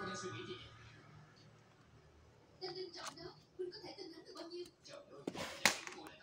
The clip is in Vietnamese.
Cô đang suy nghĩ gì vậy? Tên Đinh Trọng đó, Huynh có thể tin hắn được bao nhiêu? Trời ơi,